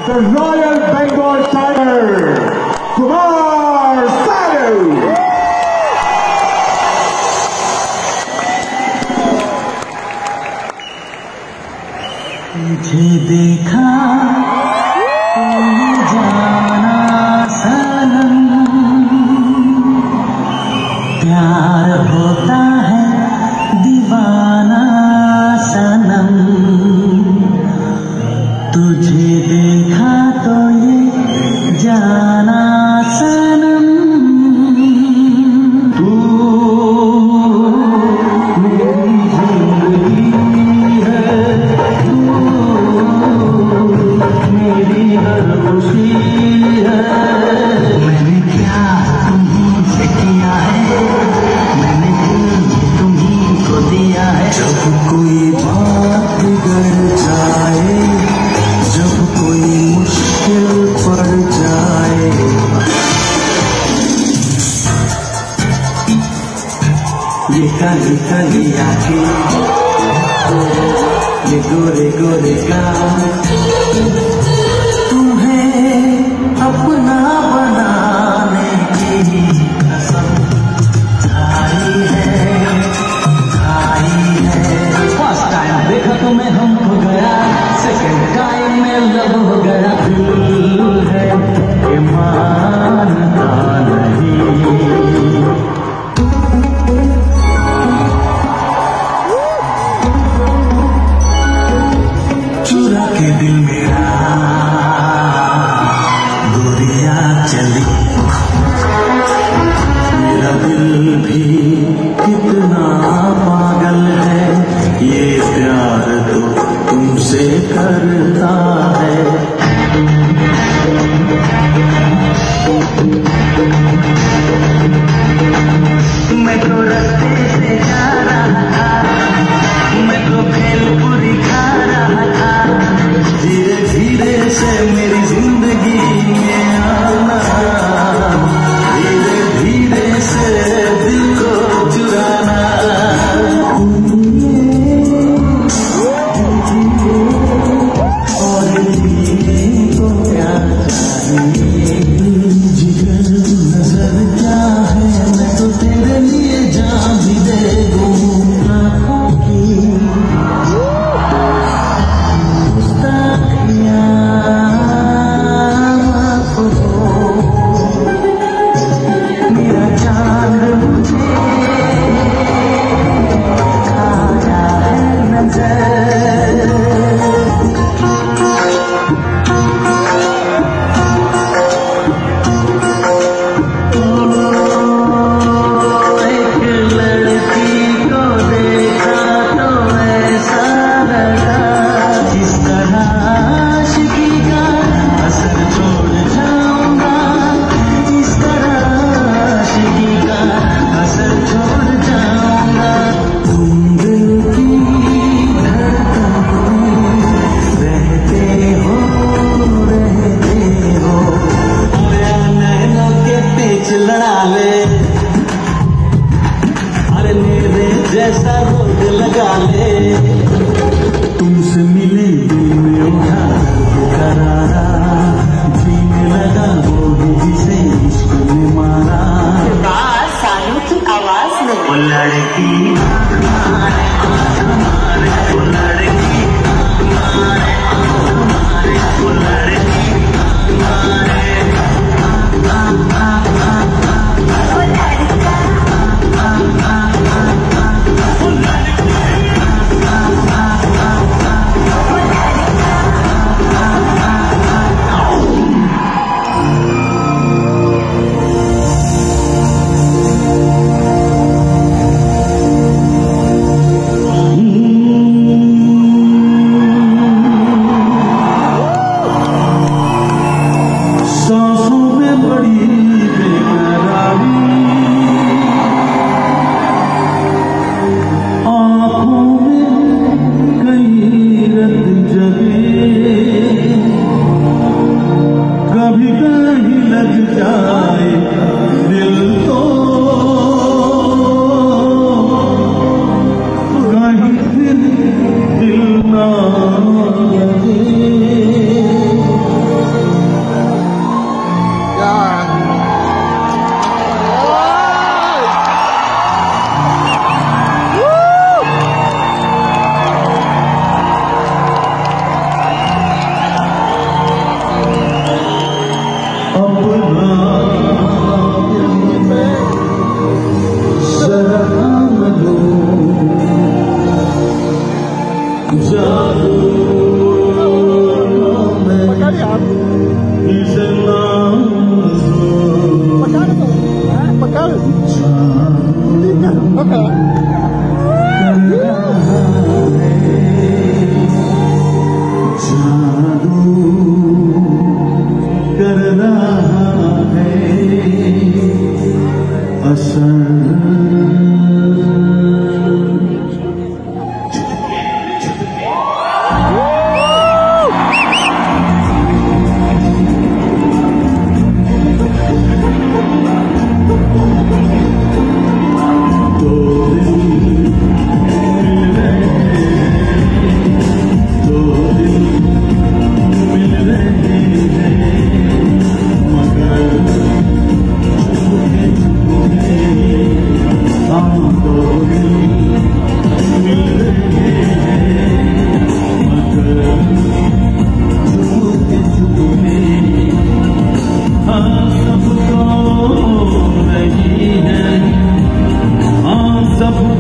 the Royal Bengal Tiger, Kumar Sanu. तुझे देखा तो जाना सनम, प्यार होता है दीवाना सनम। तुझे देखा तो ये जाना सनम, तू मेरी जिंदगी है, मेरी हर खुशी है। मैंने क्या तुमसे किया है, मैंने तुम्हीं को दिया है। जब कोई बात बिगड़ जाए, जब कोई मुश्किल पड़ जाए, ये काली काली आंखें, ये गोरे गोरे गाल, तुम्हें अपना बनाने की कसम खाई है, खाई है। फर्स्ट टाइम देखा तो मैं हम हो गया, सेकंड टाइम में लब हो गया। दिल है ये मानता नहीं, चुरा के दिल मेरा गोरिया चली। मेरा दिल भी कितना पागल है, ये प्यार तो तुमसे करता है। मैं तो रास्ते से जा रहा था, मैं तो भेलपुरी खा रहा था। धीरे धीरे से मेरी जिंदगी में आना, धीरे धीरे से दिल को चुराना। और दिल को क्या चाहिए, जिगर नजर क्या है, मैं तो तेरे लिए जान भी दे दूं। आँखों की मेरा चांद मुझे खाया है नजर। सब